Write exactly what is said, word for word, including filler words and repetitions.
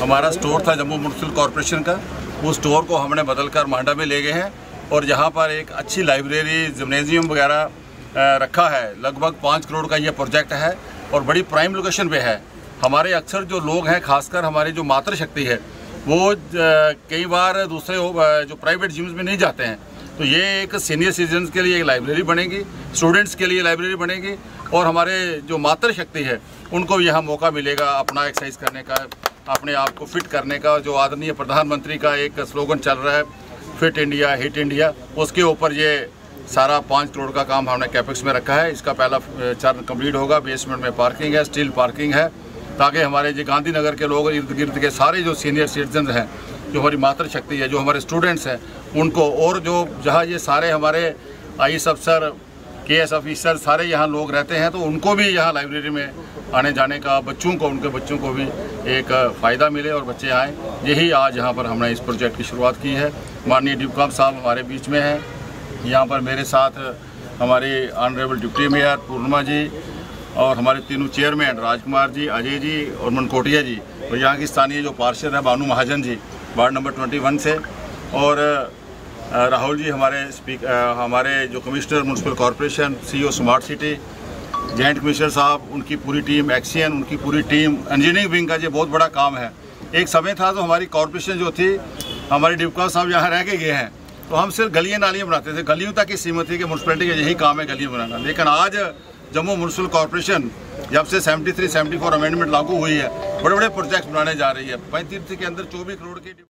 हमारा स्टोर था Jammu municipal corporation का, उस स्टोर को हमने बदल कर मांडा में ले गए हैं और यहाँ पर एक अच्छी लाइब्रेरी, जिम्नेजियम वगैरह रखा है। लगभग पाँच करोड़ का ये प्रोजेक्ट है और बड़ी प्राइम लोकेशन पे है। हमारे अक्सर जो लोग हैं, खासकर हमारी जो मातृशक्ति है, वो कई बार दूसरे जो प्राइवेट जिम्स में नहीं जाते हैं, तो ये एक सीनियर सिटीजन के लिए एक लाइब्रेरी बनेगी, स्टूडेंट्स के लिए लाइब्रेरी बनेगी और हमारे जो मातृशक्ति है उनको यहाँ मौका मिलेगा अपना एक्सरसाइज करने का, अपने आप को फिट करने का। जो आदरणीय प्रधानमंत्री का एक स्लोगन चल रहा है, फिट इंडिया हिट इंडिया, उसके ऊपर ये सारा पाँच करोड़ का काम हमने कैपेक्स में रखा है। इसका पहला चरण कंप्लीट होगा। बेसमेंट में पार्किंग है, स्टील पार्किंग है, ताकि हमारे जो गांधीनगर के लोग, इर्द गिर्द के सारे जो सीनियर सिटीजन हैं, जो हमारी मातृशक्ति है, जो हमारे स्टूडेंट्स हैं, उनको, और जो जहाँ ये सारे हमारे आई एस अफसर, के एस ऑफिसर सारे यहाँ लोग रहते हैं, तो उनको भी यहाँ लाइब्रेरी में आने जाने का, बच्चों को, उनके बच्चों को भी एक फ़ायदा मिले और बच्चे आएँ। यही आज यहाँ पर हमने इस प्रोजेक्ट की शुरुआत की है। माननीय डिप्टी साहब हमारे बीच में हैं। यहाँ पर मेरे साथ हमारे honourable deputy mayor Purnima ji और हमारे तीनों चेयरमैन राजकुमार जी, अजय जी और मनकोटिया जी, और यहाँ की स्थानीय जो पार्षद है भानु महाजन जी वार्ड नंबर इक्कीस से, और राहुल जी हमारे स्पीक हमारे जो commissioner municipal corporation, CEO smart city, joint commissioner साहब, उनकी पूरी टीम, एक्सियन उनकी पूरी टीम, इंजीनियरिंग विंग का ये बहुत बड़ा काम है। एक समय था तो हमारी कॉरपोरेशन जो थी, हमारे डिप्टी साहब यहाँ रह के गए हैं, तो हम सिर्फ गलियाँ नालियाँ बनाते थे, गलियों तक की सीमित थी कि म्युनिसिपैलिटी का यही काम है, गलियाँ बनाना। लेकिन आज जम्मू म्युनिसिपल कॉरपोरेशन जब से तिहत्तर चौहत्तर अमेंडमेंट लागू हुई है, बड़े बड़े प्रोजेक्ट बनाने जा रही है। पैंतीस के अंदर चौबीस करोड़ की